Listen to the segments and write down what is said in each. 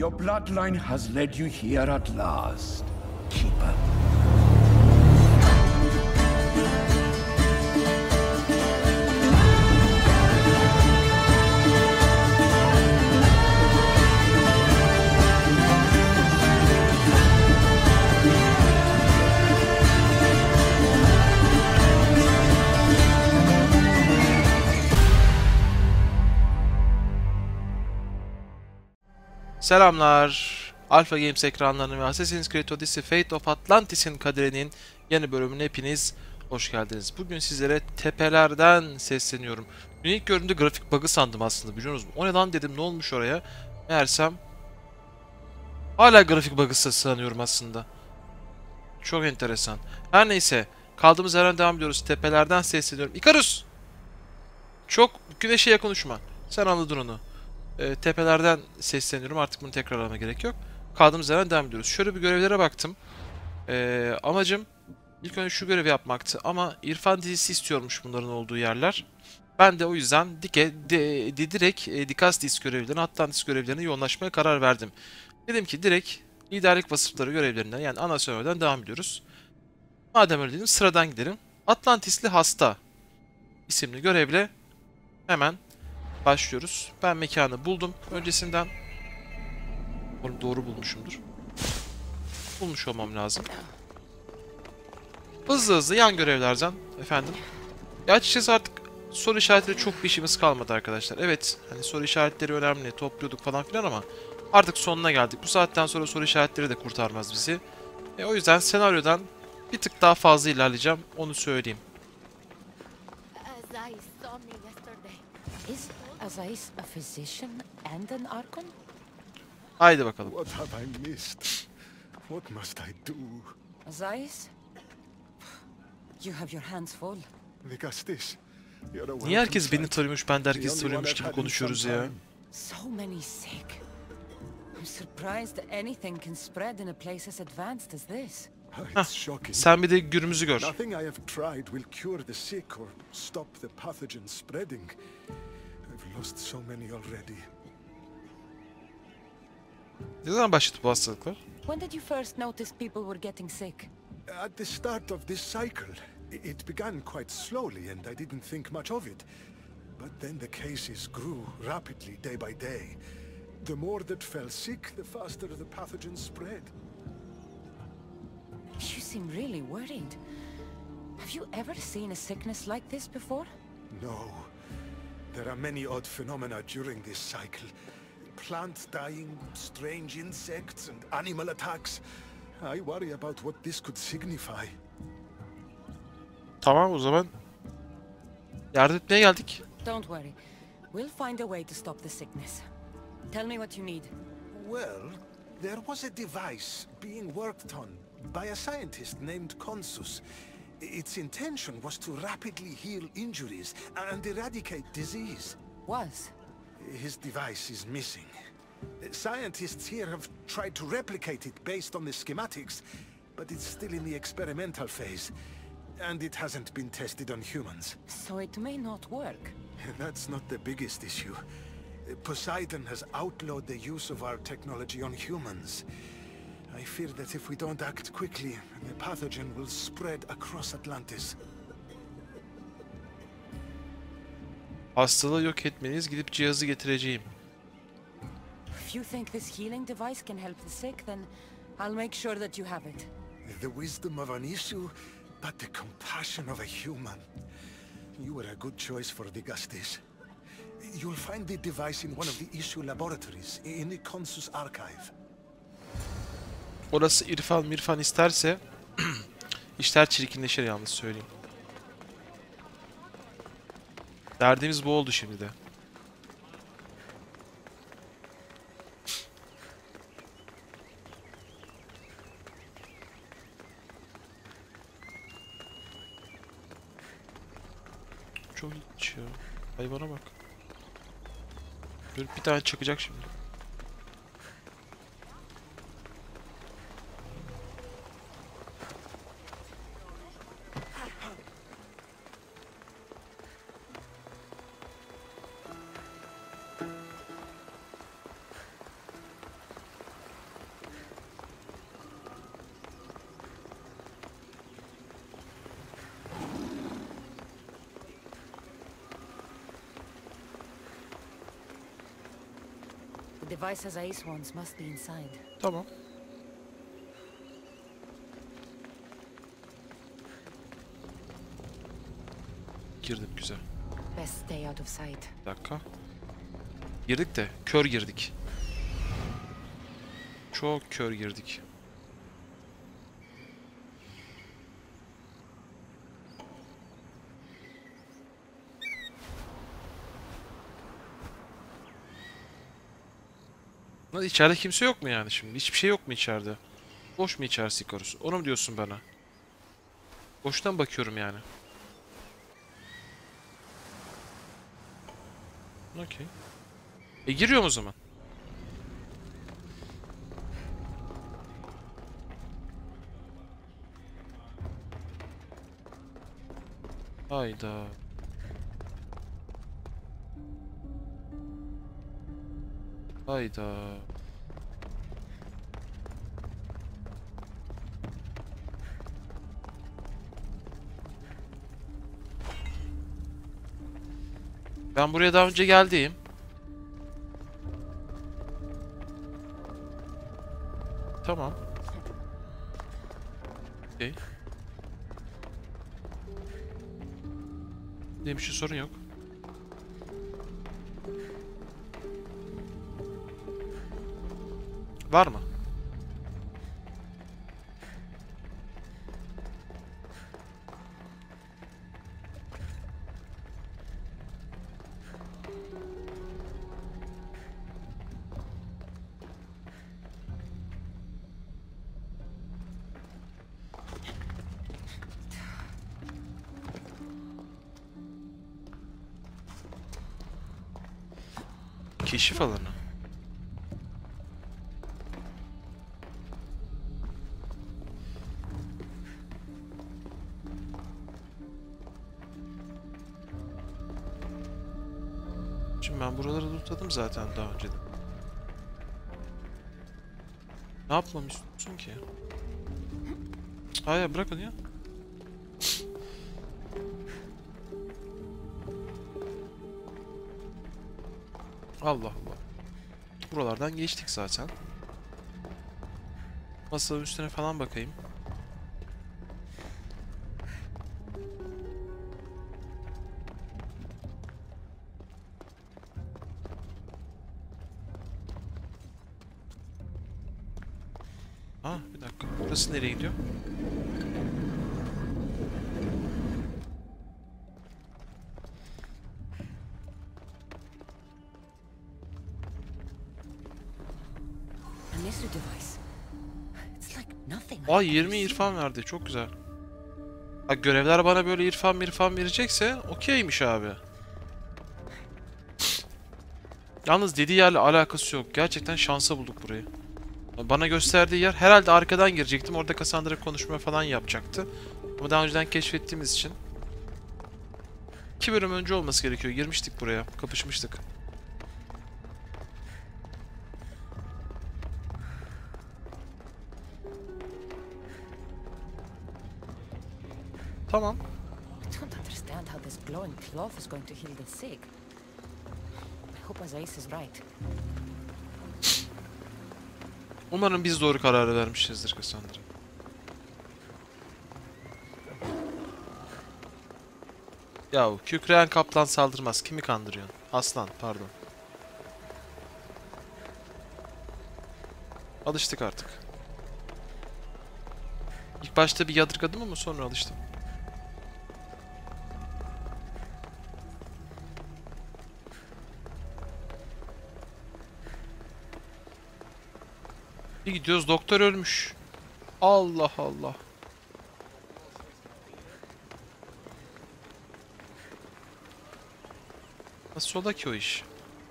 Your bloodline has led you here at last, Keeper. Selamlar. Alpha Games ekranlarına ve Assassin's Creed Odyssey Fate of Atlantis'in kaderinin yeni bölümüne hepiniz hoş geldiniz. Bugün sizlere tepelerden sesleniyorum. Dün ilk gördüğümde grafik bug'ı sandım aslında, biliyor musunuz? O ne lan dedim, ne olmuş oraya? Meğersem hala grafik bug'ı sanıyorum aslında. Çok enteresan. Her neyse, kaldığımız yerden devam ediyoruz. Tepelerden sesleniyorum. Ikarus! Çok güneşe yakın uçma. Sen anladın onu. Tepelerden sesleniyorum. Artık bunu tekrarlama gerek yok. Kaldığımız yerden devam ediyoruz. Şöyle bir görevlere baktım. Amacım ilk önce şu görevi yapmaktı. Ama İrfan dizisi istiyormuş bunların olduğu yerler. Ben de o yüzden direkt Dikastis görevlerine, Atlantis görevlerine yoğunlaşmaya karar verdim. Dedim ki direkt liderlik vasıfları görevlerinden, yani ana serverden devam ediyoruz. Madem öyle dedim, sıradan gidelim. Atlantisli Hasta isimli görevle hemen başlıyoruz. Ben mekanı buldum öncesinden. Umarım doğru bulmuşumdur. Bulmuş olmam lazım. Hızlı hızlı yan görevlerden efendim. Ya açıkçası artık soru işaretleri çok bir işimiz kalmadı arkadaşlar. Evet, hani soru işaretleri önemli, topluyorduk falan filan ama artık sonuna geldik. Bu saatten sonra soru işaretleri de kurtarmaz bizi. O yüzden senaryodan bir tık daha fazla ilerleyeceğim, onu söyleyeyim. Is Azais a physician and an Archon? Haydi bakalım. What have I missed? What must I do? Azais? You have your hands full. Vigastis, Niye herkes beni tanıyormuş, ben de herkes tanıyormuş gibi konuşuyoruz ya? So many sick. I'm surprised that anything can spread in a place as advanced as this. It's shocking. Sen bir de günümüzü gör. Nothing I have tried will cure the sick or stop the pathogen spreading. I've lost so many already. Ne zaman başladı bu hastalıklar? When did you first notice people were getting sick? At the start of this cycle, it began quite slowly and I didn't think much of it. But then the cases grew rapidly day by day. The more that fell sick, the faster the pathogen spread. You seem really worried. Have you ever seen a sickness like this before? No. There are many odd phenomena during this cycle. Plants dying, strange insects and animal attacks. I worry about what this could signify. Tamam, o zaman yardım etmeye geldik. Don't worry. We'll find a way to stop the sickness. Tell me what you need. Well, there was a device being worked on by a scientist named Consus. Its intention was to rapidly heal injuries and eradicate disease. Was? His device is missing. Scientists here have tried to replicate it based on the schematics, but it's still in the experimental phase, and it hasn't been tested on humans. So it may not work. That's not the biggest issue. Poseidon has outlawed the use of our technology on humans. I fear that if we don't act quickly, the pathogen will spread across Atlantis. Hastalığı yok etmeniz, gidip cihazı getireceğim. If you think this healing device can help the sick, then I'll make sure that you have it. The wisdom of an issue, but the compassion of a human. You were a good choice for Digastis. You'll find the device in one of the issue laboratories, in the Consus archive. Orası İrfan isterse işler çirkinleşir, yalnız söyleyeyim. Derdimiz bu oldu şimdi de. Çok ilginç ya. Hayvana bak. Bir tane çakacak şimdi. device Azais wants must be inside. Tamam. Girdim, güzel. Best stay out of sight. Bir dakika. Girdik de kör girdik. Çok kör girdik. Lan içeride kimse yok mu yani şimdi? Hiçbir şey yok mu içeride? Boş mu içerisi Icarus? Onu mu diyorsun bana? Boştan bakıyorum yani. Okey. Giriyorum o zaman. Hayda. Hayda. Ben buraya daha önce geldim. Tamam. Okay. Demiş bir sorun yok. Var mı? Keşif alanı. Şimdi ben buraları lootladım zaten daha önceden. Ne yapmamı istiyorsun ki? Hayır, bırakın ya. Allah Allah. Buralardan geçtik zaten. Masanın üstüne falan bakayım. Bir dakika. Burası nereye gidiyor? Anisu device. It's like nothing. Ay 20 irfan verdi. Çok güzel. Ha, görevler bana böyle irfan verecekse okeymiş abi. Yalnız dediği yerle alakası yok. Gerçekten şansa bulduk burayı. Bana gösterdiği yer herhalde arkadan girecektim. Orada Cassandra konuşma falan yapacaktı. Ama daha önceden keşfettiğimiz için 2 bölüm önce olması gerekiyor. Girmiştik buraya. Kapışmıştık. Tamam. I don't understand how this glowing cloth is going to heal the sick. I hope Azais is right. Umarım biz doğru kararı vermişizdir Cassandra. Yahu kükreyen kaplan saldırmaz. Kimi kandırıyorsun? Aslan, pardon. Alıştık artık. İlk başta bir yadırgadım ama sonra alıştım. Bir gidiyoruz, doktor ölmüş. Allah Allah. Nasıl ola ki o iş?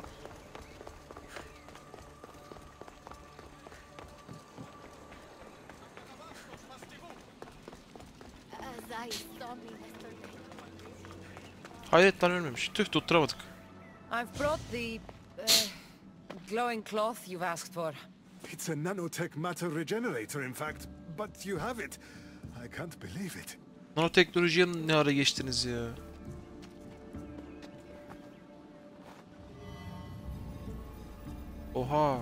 Hayret, lan ölmemiş. Tüh, tutturamadık. I've brought the glowing cloth you've asked for. It's a nanotech matter regenerator, in fact, but you have it. I can't believe it. Nanoteknolojiye ne ara geçtiniz ya? Oha.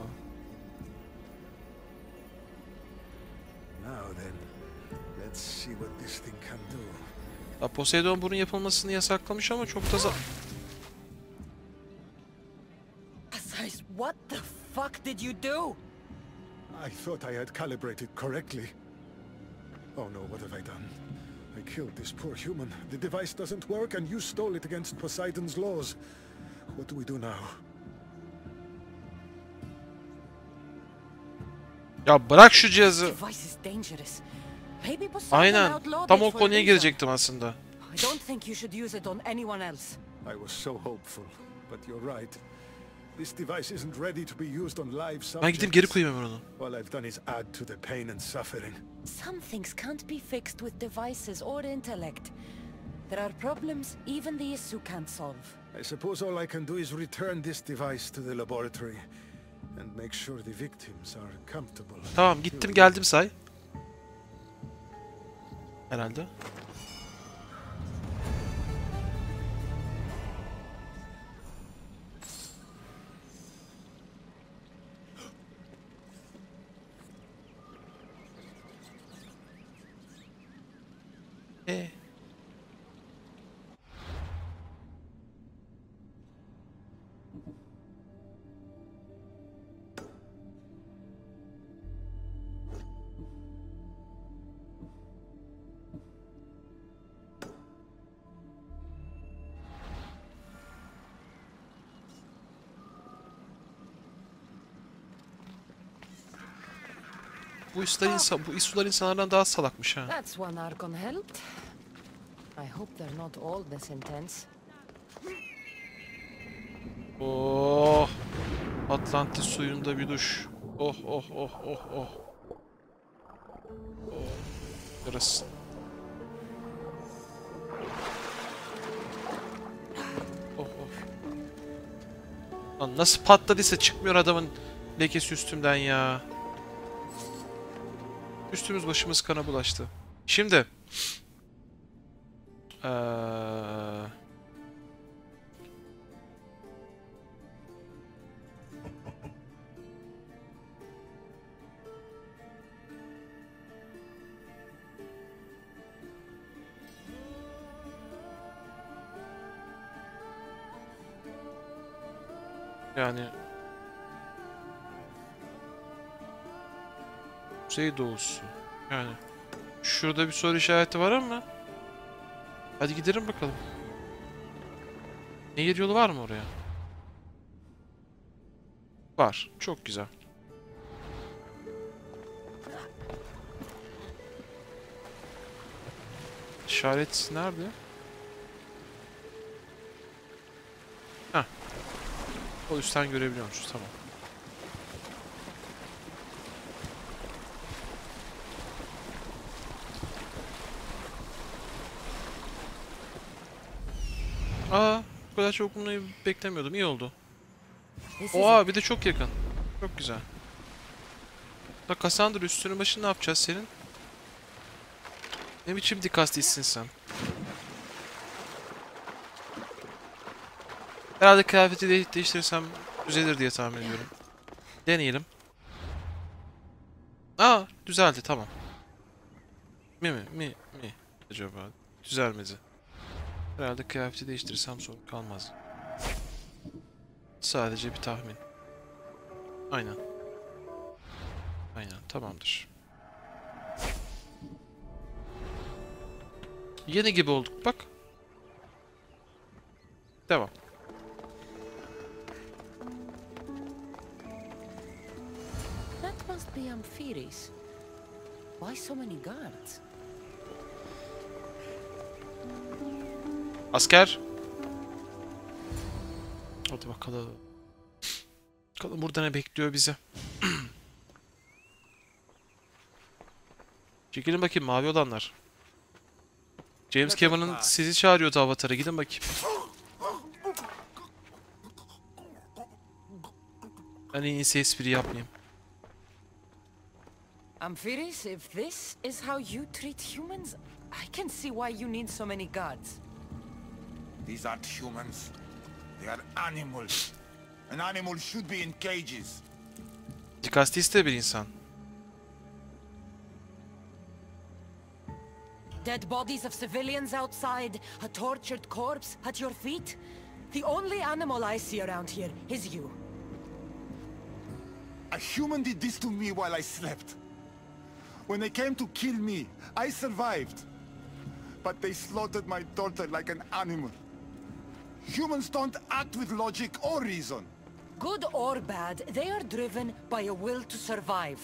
Now then, let's see what this thing can do. Ya Poseidon bunun yapılmasını yasaklamış ama çok da Asais, what the fuck did you do? I thought I had calibrated correctly. Oh no, what have I done? I killed this poor human. The device doesn't work and you stole it against Poseidon's laws. What do we do now? Ya bırak şu cihazı. Device is dangerous. Maybe Poseidon Aynen. outlawed Tam it o for a konuya reason. girecektim aslında. I don't think you should use it on anyone else. I was so hopeful, but you're right. This device isn't ready to be used on live subjects. Ben gidip geri koyayım hemen onu. All I've done is add to the pain and suffering. Some things can't be fixed with devices or intellect. There are problems even the Isu can't solve. I suppose all I can do is return this device to the laboratory and make sure the victims are comfortable. Tamam gittim geldim say. Herhalde. Bu İsular insanlardan daha salakmış ha. That's one Archon helped. I hope they're not all this intense. Oh. Atlantis suyunda bir duş. Oh oh oh oh oh. Oh. Yarasın. Oh oh. Lan nasıl patladıysa çıkmıyor adamın lekesi üstümden ya. Üstümüz başımız kana bulaştı. Şimdi. Yani Kuzeydoğusu. Yani şurada bir soru işareti var ama hadi gidelim bakalım. Nehir yolu var mı oraya? Var. Çok güzel. İşaret nerede? Heh. O üstten görebiliyormuşuz. Tamam. Aa, bu kadar çok bunu beklemiyordum. İyi oldu. This is Oha, bir de çok yakın. Çok güzel. Bak Cassandra, üstünün başını ne yapacağız senin? Ne biçim dikastliysin sen? Herhalde kıyafeti değiştirirsem düzelir diye tahmin ediyorum. Deneyelim. Aa, düzeldi, tamam. Mi acaba? Düzelmedi. Herhalde kıyafeti değiştirirsem sorun kalmaz. Sadece bir tahmin. Aynen. Aynen, tamamdır. Yeni gibi olduk bak. Devam. That must be Amphiris. Why so many guards? Asker. Hadi bakalım. Bakalım burada ne bekliyor bizi. Çekilin bakayım mavi olanlar. James Cameron'ın sizi çağırıyordu Avatar'a. Gidin bakayım. Ben en iyisi espri yapmayayım. Amphiris, if this is how you treat humans, I can see why you need so many guards. These aren't humans. They are animals. An animal should be in cages. Dikastis de bir insan. Dead bodies of civilians outside, a tortured corpse at your feet. The only animal I see around here is you. A human did this to me while I slept. When they came to kill me, I survived. But they slaughtered my daughter like an animal. Humans don't act with logic or reason. Good or bad, they are driven by a will to survive.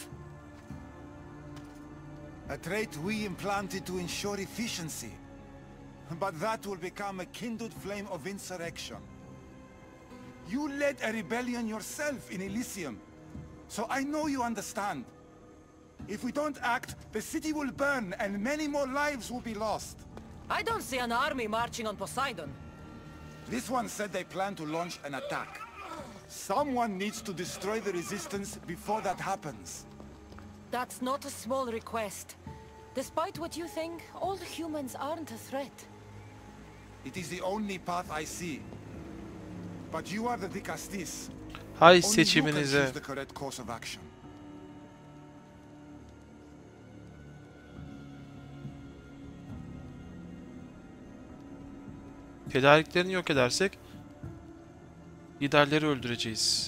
A trait we implanted to ensure efficiency. But that will become a kindled flame of insurrection. You led a rebellion yourself in Elysium. So I know you understand. If we don't act, the city will burn and many more lives will be lost. I don't see an army marching on Poseidon. This one said they plan to launch an attack. Someone needs to destroy the resistance before that happens. That's not a small request. Despite what you think, all humans aren't a threat. It is the only path I see. But you are the Dikastis. Hay Only you can seçiminize. choose the correct course of action. Tedariklerini yok edersek liderleri öldüreceğiz.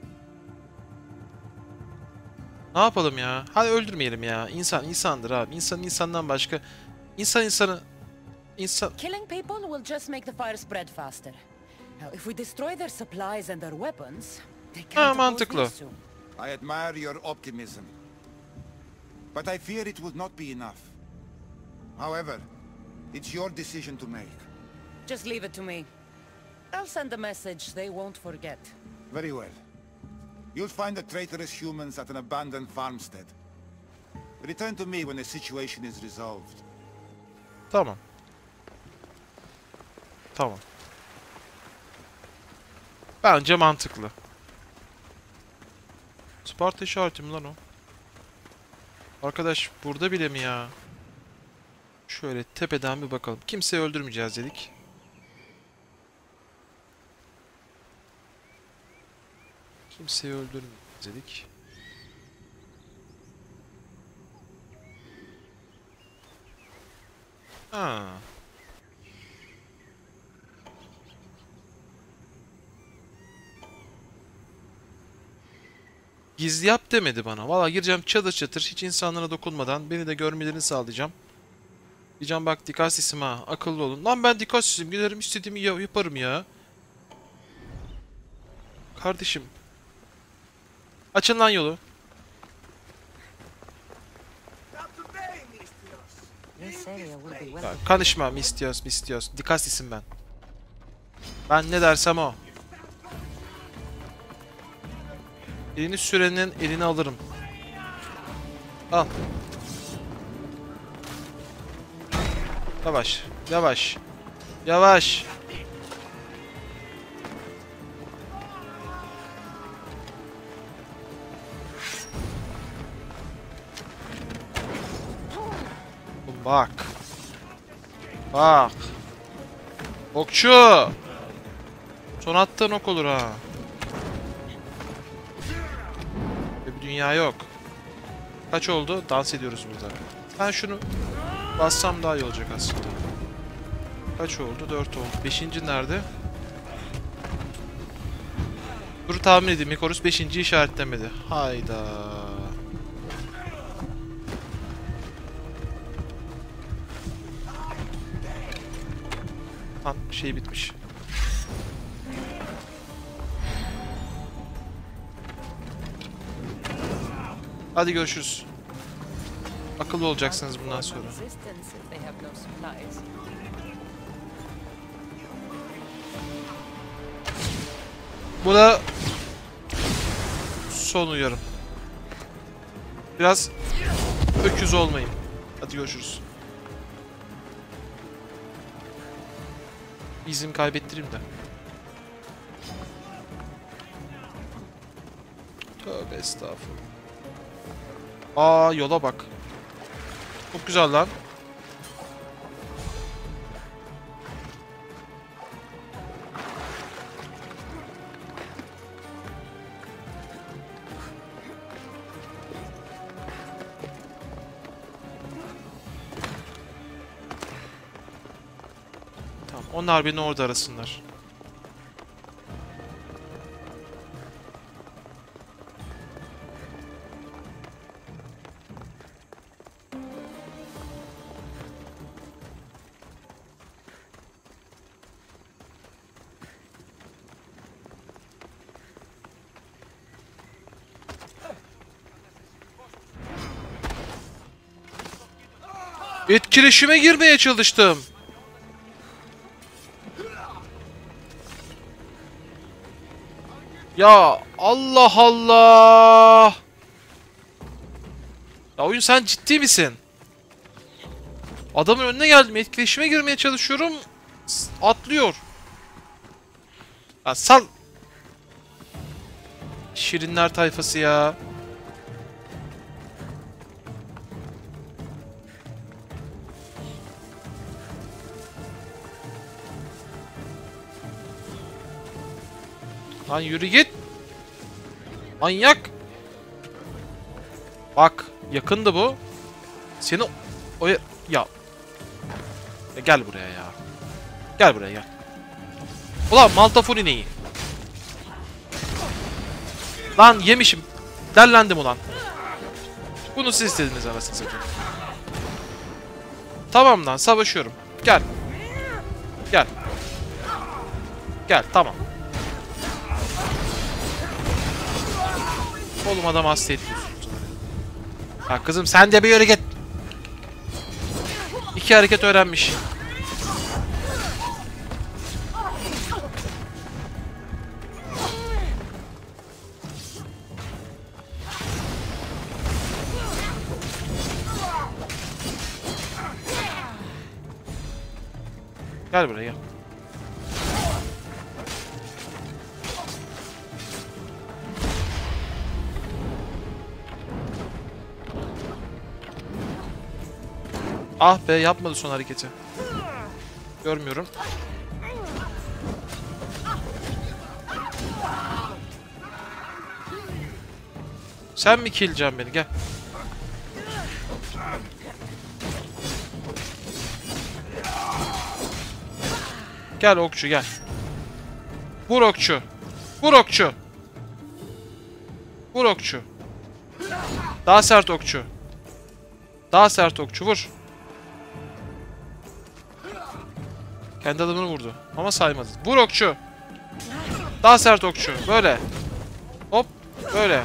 Ne yapalım ya? Hadi öldürmeyelim ya. İnsan insandır abi. İnsan insandan başka. İnsanı... Killing people will just make the fire spread faster. Now, if we destroy their supplies and their weapons, they can't oppose mantıklı. these two. I admire your optimism. But I fear it would not be enough. However, it's your decision to make. Just leave it to me. I'll send a message they won't forget. Very well. You'll find the traitorous humans at an abandoned farmstead. Return to me when the situation is resolved. Tamam. Tamam. Bence mantıklı. Sparta işareti mi lan o? Arkadaş burada bile mi ya? Şöyle tepeden bir bakalım. Kimseyi öldürmeyeceğiz dedik. Kimseyi öldürmeyeceğiz dedik. Ha. Gizli yap demedi bana. Valla gireceğim çatır çatır hiç insanlara dokunmadan beni de görmelerini sağlayacağım. Diyeceğim bak Dikastis'im ha, akıllı olun. Lan ben Dikastis'im, giderim istediğimi yaparım ya. Kardeşim. Açın lan yolu. This area will be well. Ya, karışma Mistios. Dikastis'im ben. Ben ne dersem o. Elini sürenin elini alırım. Al. Yavaş. Yavaş. Yavaş. Bak. Bak. Okçu. Son attığın ok olur ha. Bir dünya yok. Kaç oldu? Dans ediyoruz burada. Ben şunu bassam daha iyi olacak aslında. Kaç oldu? 4 oldu. 5. nerede? Dur tahmin edeyim. Ikarus 5. işaretlemedi. Hayda. Lan şey bitmiş. Hadi görüşürüz. Akıllı olacaksınız bundan sonra. Bu da son uyarım. Biraz öküz olmayın. Hadi görüşürüz. İzimi kaybettireyim de. Tövbe estağfurullah. Aa yola bak. Çok güzel lan. Onlar beni orada arasınlar. Etkileşime girmeye çalıştım. Ya Allah Allah. Ya oyun, sen ciddi misin? Adamın önüne geldim. Etkileşime girmeye çalışıyorum. Atlıyor. Ya sal. Şirinler tayfası ya. Lan yürü git. Manyak. Bak, yakındı bu. Seni o ya. Ya gel buraya ya. Gel buraya gel. Ulan Maltafuni neyi? Lan yemişim. Dellendim ulan. Bunu siz istediniz anasını satayım. Tamam lan, savaşıyorum. Gel. Gel. Gel, tamam. Oğlum adam hasta etmiyorsun. Ya kızım sen de bir yere git. 2 hareket öğrenmiş. Gel buraya gel. Ah be, yapmadı son hareketi. Görmüyorum. Sen mi killeceksin beni? Gel. Gel okçu gel. Vur okçu. Vur okçu. Vur okçu. Daha sert okçu. Daha sert okçu vur. Kendi adamını vurdu. Ama saymadı. Vur okçu. Daha sert okçu. Böyle. Hop. Böyle.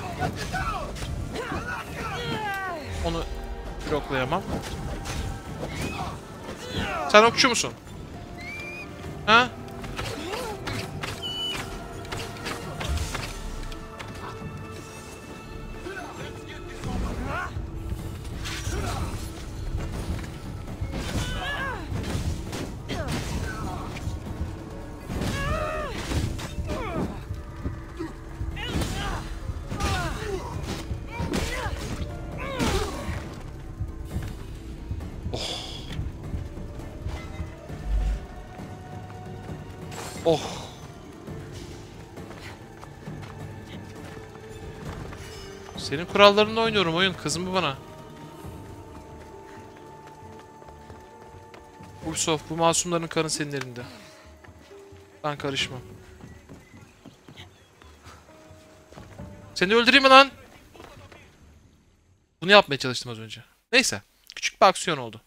Onu bloklayamam. Sen okçu musun? Ha? Oh. Senin kurallarınla oynuyorum oyun. Kızım bu bana. Ubisoft, bu masumların kanı senin elinde. Ben karışmam. Seni öldüreyim mi lan? Bunu yapmaya çalıştım az önce. Neyse. Küçük bir aksiyon oldu.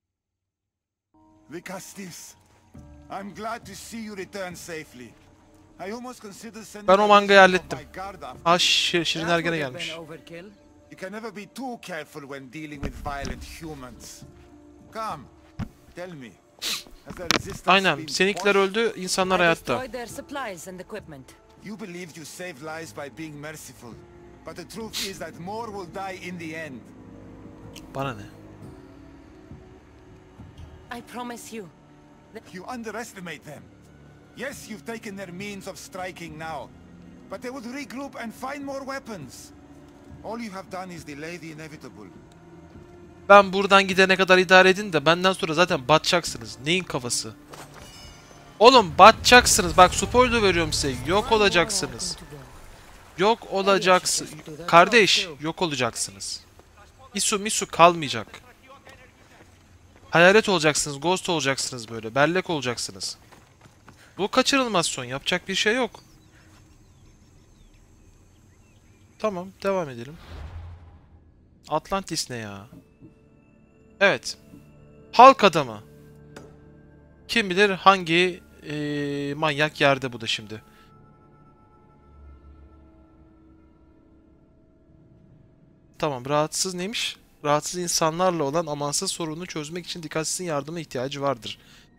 Vicastis, I'm glad to see you return safely. I almost considered sending Ben o mangayı a list hallettim. of my guard after. Ah Şirinler gene gelmiş. You can never be too careful when dealing with violent humans. Come, tell me. Has the resistance Aynen. been Seninkiler squashed? öldü. İnsanlar hayatta. Destroyed their supplies and equipment. You believed you saved lives by being merciful. But the truth is that more will die in the end. Bana ne? I promise you. You underestimate them. Yes, you've taken their means of striking now. But they would regroup and find more weapons. All you have done is delay the inevitable. Ben buradan gidene kadar idare edin de benden sonra zaten batacaksınız. Neyin kafası? Oğlum batacaksınız. Bak spoiler veriyorum size. Yok olacaksınız. Yok olacaksın. Kardeş, yok olacaksınız. Isu misu kalmayacak. Hayalet olacaksınız, ghost olacaksınız böyle. Bellek olacaksınız. Bu kaçırılmaz son. Yapacak bir şey yok. Tamam, devam edelim. Atlantis ne ya? Evet. Halk adamı. Kim bilir hangi manyak yerde bu da şimdi. Tamam, rahatsız neymiş? Rahatsız insanlarla olan amansız sorununu çözmek için dikkatsizin yardıma ihtiyacı vardır.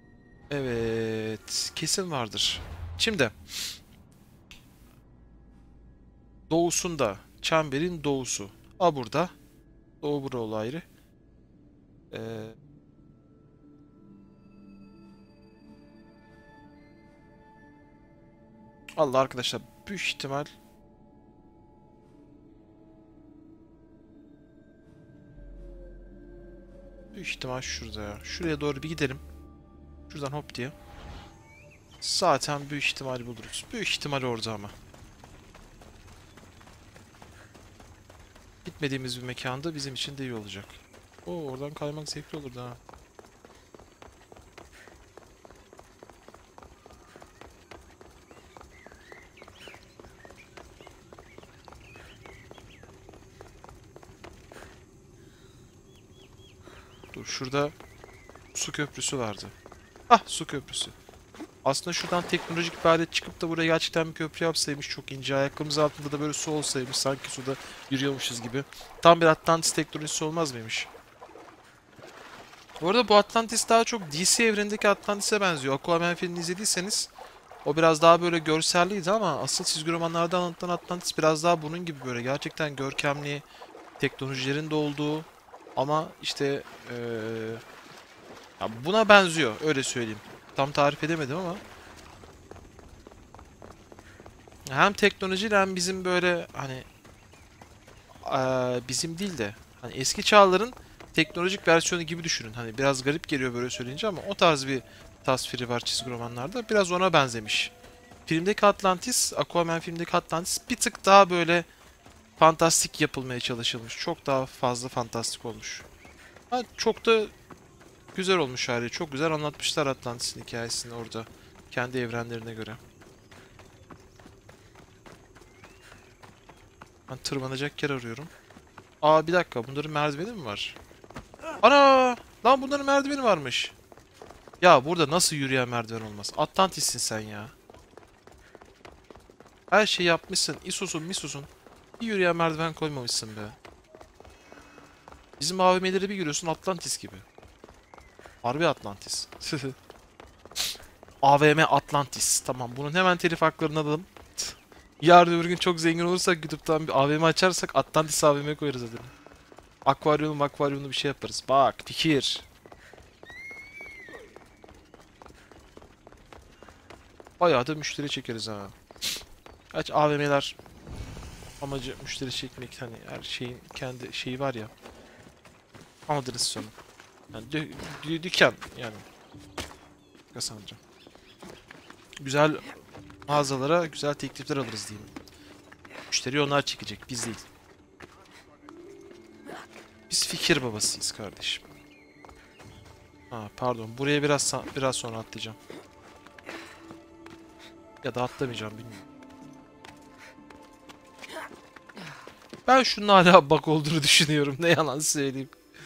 Evet, kesin vardır. Şimdi doğusunda, çemberin doğusu. A burada. Doğu bura ayrı. Allah arkadaşlar, büyük ihtimal şurada ya. Şuraya doğru bir gidelim. Şuradan hop diye. Zaten büyük ihtimal buluruz. Büyük ihtimal orada ama. Gitmediğimiz bir mekanda bizim için de iyi olacak. Oo, oradan kaymak zevkli olurdu ha. Dur, şurada su köprüsü vardı. Ah, su köprüsü. Aslında şuradan teknolojik bir alet çıkıp da buraya gerçekten bir köprü yapsaymış, çok ince. Ayakkabımız altında da böyle su olsaymış, sanki suda yürüyormuşuz gibi. Tam bir Atlantis teknolojisi olmaz mıymış? Bu arada bu Atlantis daha çok DC evrenindeki Atlantis'e benziyor. Aquaman filmini izlediyseniz o biraz daha böyle görselliydi ama asıl çizgi romanlarda anlatılan Atlantis biraz daha bunun gibi, böyle gerçekten görkemli, teknolojilerin de olduğu ama işte ya buna benziyor, öyle söyleyeyim. Tam tarif edemedim ama hem teknolojiyle hem bizim böyle hani bizim değil de hani eski çağların teknolojik versiyonu gibi düşünün. Hani biraz garip geliyor böyle söyleyince ama o tarz bir tasviri var çizgi romanlarda. Biraz ona benzemiş. Filmdeki Atlantis, Aquaman filmdeki Atlantis bir tık daha böyle fantastik yapılmaya çalışılmış. Çok daha fazla fantastik olmuş. Ha, çok da güzel olmuş hali. Çok güzel anlatmışlar Atlantis'in hikayesini orada. Kendi evrenlerine göre. Ben tırmanacak yer arıyorum. Aa, bir dakika, bunların merdiveni mi var? Ana! Lan bunların merdiveni varmış. Ya burada nasıl yürüyen merdiven olmaz? Atlantis'sin sen ya. Her şeyi yapmışsın. İsosun misosun. Bir yürüyen merdiven koymamışsın be. Bizim AVM'leri bir görüyorsun, Atlantis gibi. Harbi Atlantis. AVM Atlantis. Tamam, bunun hemen telif haklarını alalım. Yarın öbür gün çok zengin olursak YouTube'dan bir AVM açarsak Atlantis AVM koyarız adını. Akvaryumlu bir şey yaparız. Bak, fikir. Bayağı da müşteri çekeriz ha. Kaç AVM'ler amacı müşteri çekmek, hani her şeyin kendi şeyi var ya. Anladınız sonu. Yani dükkan yani. Kasanca. Güzel mağazalara güzel teklifler alırız diyeyim. Müşteri onlar çekecek, biz değil. Biz fikir babasıyız kardeşim. Ha, pardon, buraya biraz sonra atlayacağım. Ya da atlamayacağım, bilmiyorum. Ben şunun hala bug olduğunu düşünüyorum, ne yalan söyleyeyim.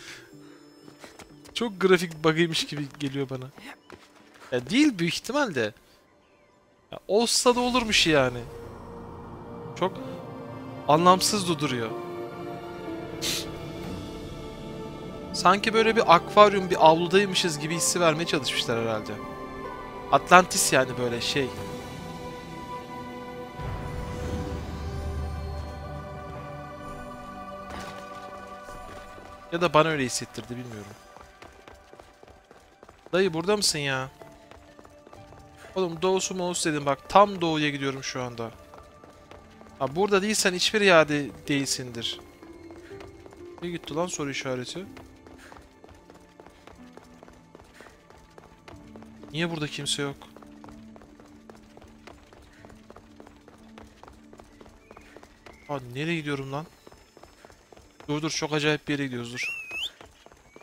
Çok grafik bug'ıymış gibi geliyor bana. Ya değil, büyük ihtimal de. Ya olsa da olurmuş yani. Çok anlamsız da duruyor. Sanki böyle bir akvaryum, bir avludaymışız gibi hissi vermeye çalışmışlar herhalde. Atlantis yani, böyle şey. Ya da bana öyle hissettirdi, bilmiyorum. Dayı burada mısın ya? Oğlum doğusu moğusu dedim bak, tam doğuya gidiyorum şu anda. Ha, burada değilsen hiçbir yerde değilsindir. Ne gitti lan soru işareti? Niye burada kimse yok? Ha, nereye gidiyorum lan? Dur, çok acayip bir yere gidiyoruz, dur.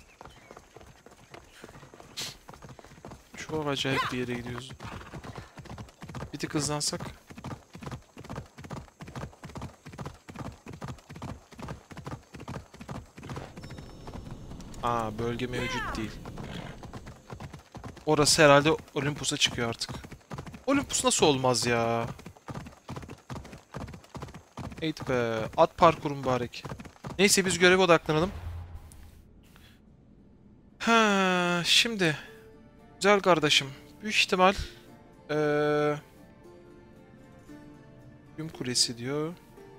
Çok acayip bir yere gidiyoruz. tık hızlansak. Aa, bölge mevcut değil. Orası herhalde Olympus'a çıkıyor artık. Olympus nasıl olmaz ya? Eğit be. At parkuru mübarek. Neyse biz göreve odaklanalım. Ha, şimdi. Güzel kardeşim. Büyük ihtimal Gün kulesi diyor.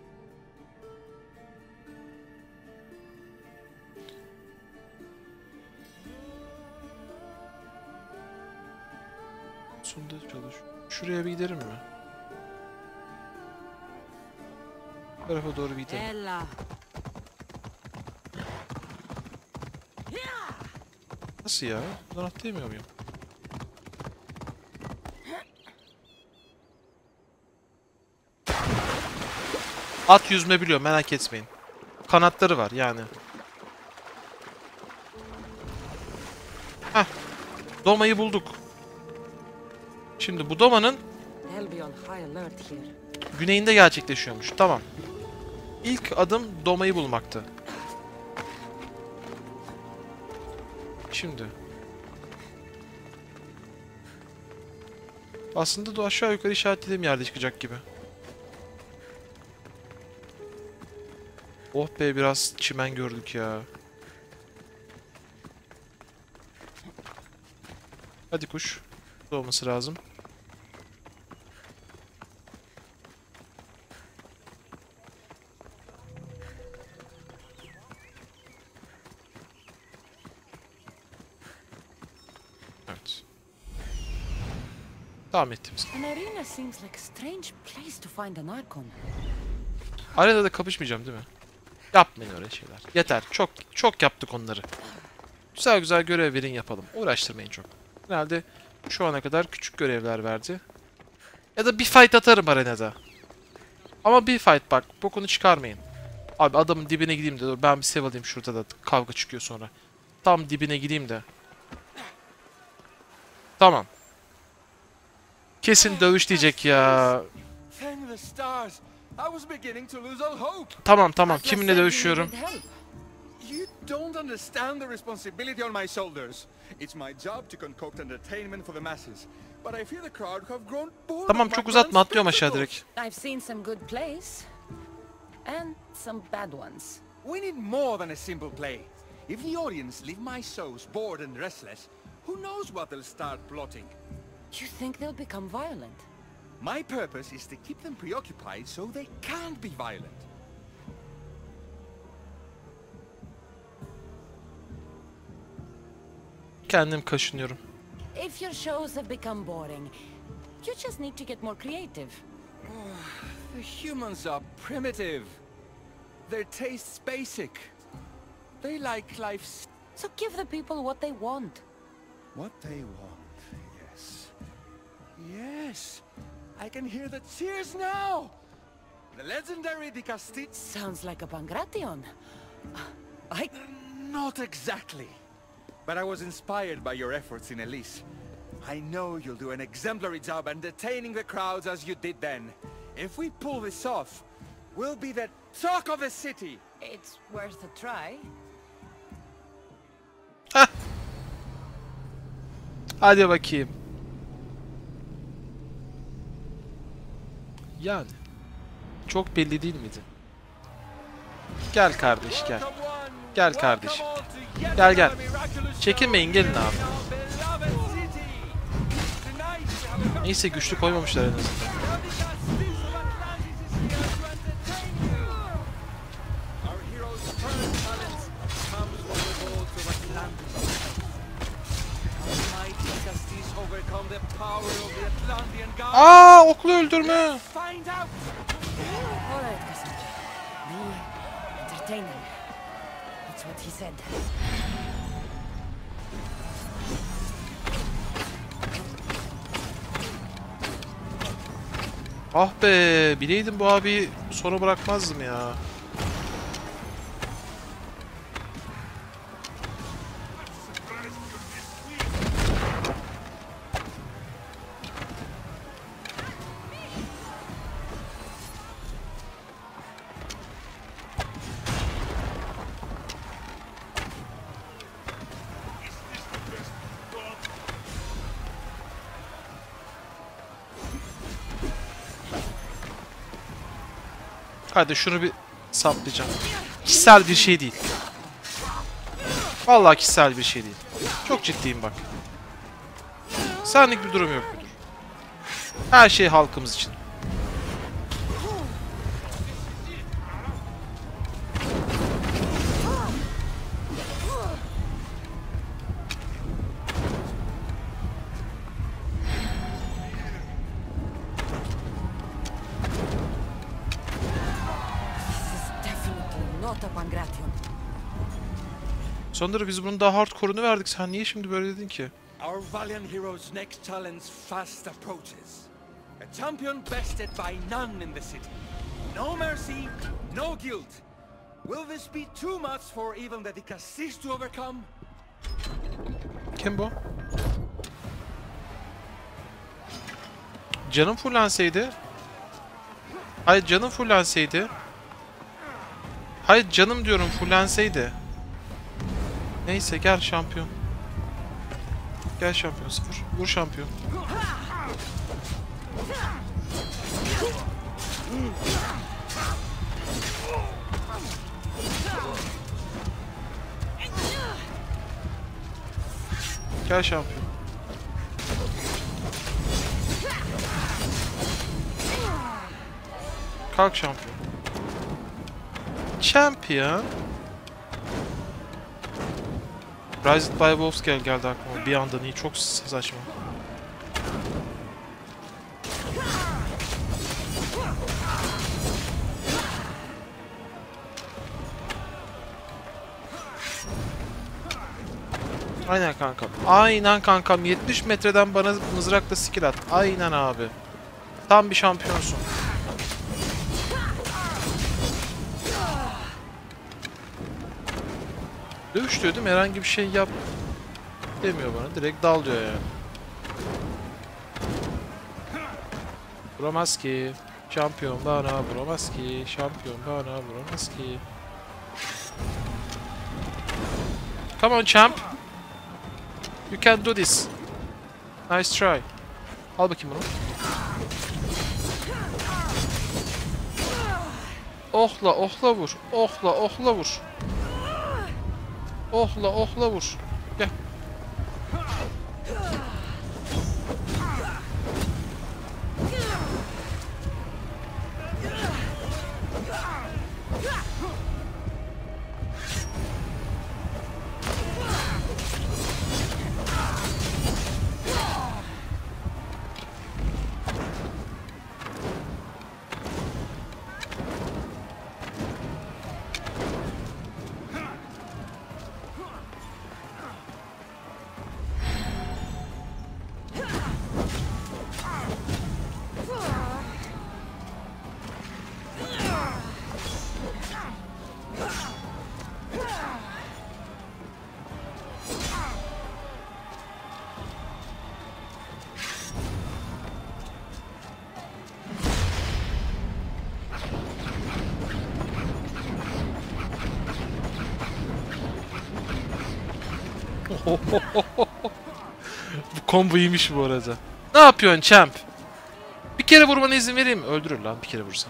Sonunda çalış. Şuraya bir giderim mi? Bu tarafa doğru bir gidelim. Ella. Nasıl ya? Buradan atlayamıyor muyum? At yüzme biliyor, merak etmeyin. Kanatları var yani. Heh. Doma'yı bulduk. Şimdi bu Doma'nın They'll be on high alert here. güneyinde gerçekleşiyormuş. Tamam. İlk adım Doma'yı bulmaktı. Şimdi. Aslında da aşağı yukarı işaretlediğim yerde çıkacak gibi. Oh be, biraz çimen gördük ya. Hadi kuş. Olması lazım. Evet. Devam ettiğimiz. An arena seems like a strange place to find an Archon. Arenada kapışmayacağım değil mi? Yapmayın öyle şeyler. Yeter. Çok yaptık onları. Güzel güzel görev verin yapalım. Uğraştırmayın çok. Herhalde şu ana kadar küçük görevler verdi. Ya da bir fight atarım arenada. Ama bir fight bak. Bokunu çıkarmayın. Abi adamın dibine gideyim de dur. Ben bir save alayım, şurada da kavga çıkıyor sonra. Tam dibine gideyim de. Tamam. Kesin dövüş diyecek ya. Thank the stars. I was beginning to lose all hope. Tamam. Kiminle dövüşüyorum? You don't understand the responsibility on my shoulders. It's my job to concoct entertainment for the masses. But I fear the crowd have grown bored. Tamam, of çok my uzatma, grand atlıyorum aşağı spectacles. direkt. I've seen some good plays. And some bad ones. We need more than a simple play. If the audience leave my shows bored and restless, who knows what they'll start plotting? You think they'll become violent? My purpose is to keep them preoccupied so they can't be violent. Kendim kaşınıyorum. If your shows have become boring, you just need to get more creative. The humans are primitive. Their tastes basic. They like life's So give the people what they want. what they want. Yes. Yes. I can hear the cheers now. The legendary Di Castillo. Sounds like a Pangration. I... Not exactly. But I was inspired by your efforts in Elise. I know you'll do an exemplary job entertaining the crowds as you did then. If we pull this off, we'll be the talk of the city. It's worth a try. Hadi bakayım. Yani. Çok belli değil miydi? Gel kardeş gel. Gel kardeşim. Gel. Çekinmeyin, gelin abi. Neyse güçlü koymamışlar en azından. Aa, oklu öldürme. All right, Cassandra. Be entertaining. That's what he said. Ah be, bileydim bu abi sona bırakmazdım ya. Hadi şunu bir saplayacağım. Kişisel bir şey değil. Vallahi kişisel bir şey değil. Çok ciddiyim bak. Senlik bir durum yok müdür. Her şey halkımız için. Not a Pangration. Sonra biz bunun daha hardcore'unu verdik. Sen niye şimdi böyle dedin ki? Our valiant hero's next challenge fast approaches. A champion bested by none in the city. No mercy, no guilt. Will this be too much for even the Dicastis to overcome? Kim bu? Canım fullenseydi. Hayır canım fullenseydi. Hayır canım diyorum fullenseydi. Neyse gel şampiyon. Gel şampiyon 0. Vur şampiyon. Gel şampiyon. Kalk şampiyon. Champion. Rise by Wolves geldi aklıma. Bir anda iyi, çok saçma. Aynen kankam. Aynen kankam. 70 metreden bana mızrakla skill at. Aynen abi. Tam bir şampiyonsun. Dövüş diyordum, herhangi bir şey yap demiyor bana. Direkt dal diyor yani. Vuramaz ki. Şampiyon bana vuramaz ki. Şampiyon bana vuramaz ki. Come on champ. You can do this. Nice try. Al bakayım bunu. Ohla ohla vur. Ohla ohla vur. Ohla ohla vur. Gel. Bu combo iyiymiş bu arada. Ne yapıyorsun champ? Bir kere vurmana izin vereyim mi? Öldürür lan bir kere vursam.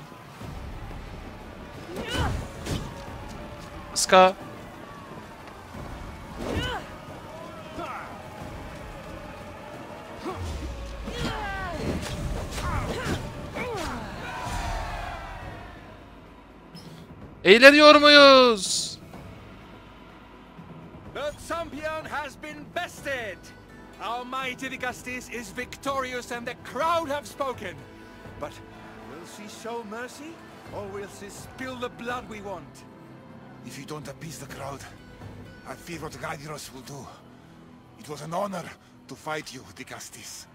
Ska. Eğleniyor muyuz? The champion has been bested! Our mighty Dicastis is victorious and the crowd have spoken. But will she show mercy? Or will she spill the blood we want? If you don't appease the crowd, I fear what Gaidiros will do. It was an honor to fight you, Dicastis.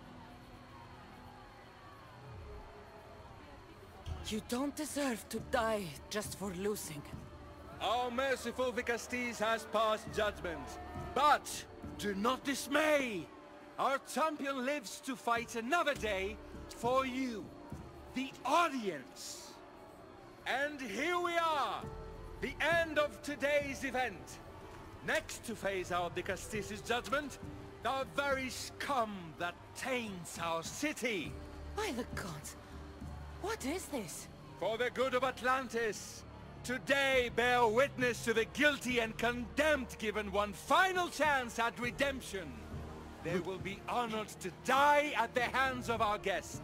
You don't deserve to die just for losing. Our merciful Dicastis has passed judgment. But do not dismay! Our champion lives to fight another day for you, the audience. And here we are, the end of today's event. Next to face our Dicastis' judgment, the very scum that taints our city. By the gods, what is this? For the good of Atlantis, today bear witness to the guilty and condemned given one final chance at redemption. They will be honored to die at the hands of our guest.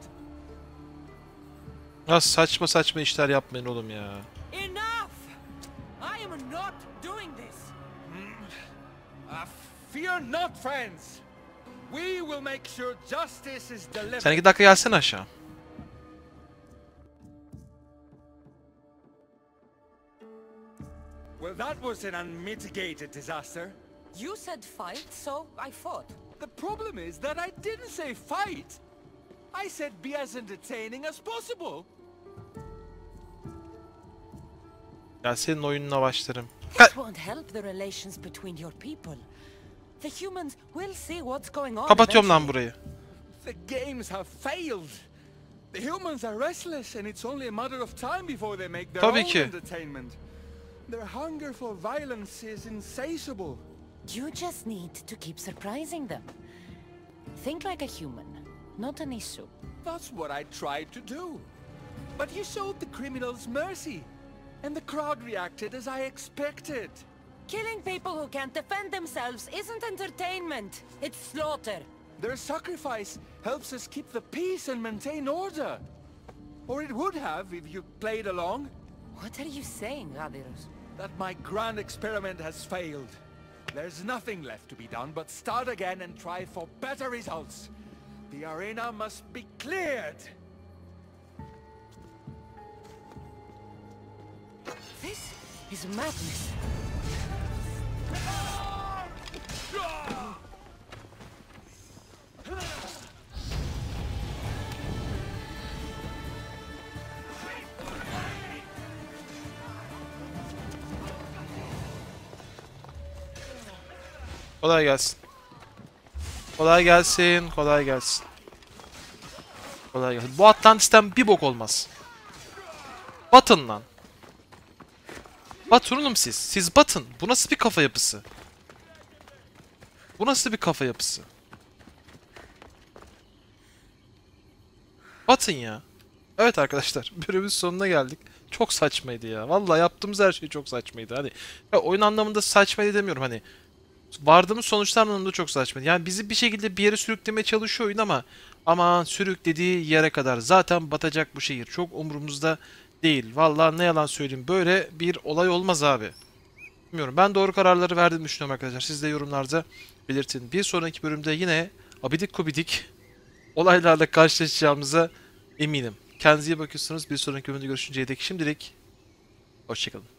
Ya saçma saçma işler yapmayın oğlum ya. Enough! I am not doing this. Fear not, friends. We will make sure justice is delivered. Sen 2 dakika gelsene aşağı. Well, that was an unmitigated disaster. You said fight, so I fought. The problem is that I didn't say fight. I said be as entertaining as possible. Ya senin oyununa başlarım. This won't help the relations between your people. The humans will see what's going on. Kapatıyorum lan eventually. burayı. The games have failed. The humans are restless and it's only a matter of time before they make their Tabii own ki. entertainment. Their hunger for violence is insatiable. You just need to keep surprising them. Think like a human, not an issue. That's what I tried to do. But you showed the criminals mercy. And the crowd reacted as I expected. Killing people who can't defend themselves isn't entertainment. It's slaughter. Their sacrifice helps us keep the peace and maintain order. Or it would have if you played along. What are you saying, Radirus? That my grand experiment has failed. There's nothing left to be done but start again and try for better results. The arena must be cleared. This is madness. Kolay gelsin. Kolay gelsin, kolay gelsin. Kolay gelsin. Bu Atlantis'ten bir bok olmaz. Batın lan. Batın oğlum siz. Siz batın. Bu nasıl bir kafa yapısı? Bu nasıl bir kafa yapısı? Batın ya. Evet arkadaşlar, bölümün sonuna geldik. Çok saçmaydı ya. Vallahi yaptığımız her şey çok saçmaydı. Hani ya oyun anlamında saçmaydı demiyorum hani. Vardığımız sonuçlar anlamında çok saçmaydı. Yani bizi bir şekilde bir yere sürüklemeye çalışıyor oyun ama aman sürüklediği yere kadar zaten batacak bu şehir. Çok umurumuzda değil. Vallahi ne yalan söyleyeyim. Böyle bir olay olmaz abi. Bilmiyorum. Ben doğru kararları verdiğimi düşünüyorum arkadaşlar. Siz de yorumlarda belirtin. Bir sonraki bölümde yine abidik kubidik olaylarla karşılaşacağımıza eminim. Kendinize iyi bakıyorsunuz. Bir sonraki bölümde görüşünceye dek şimdilik hoşçakalın.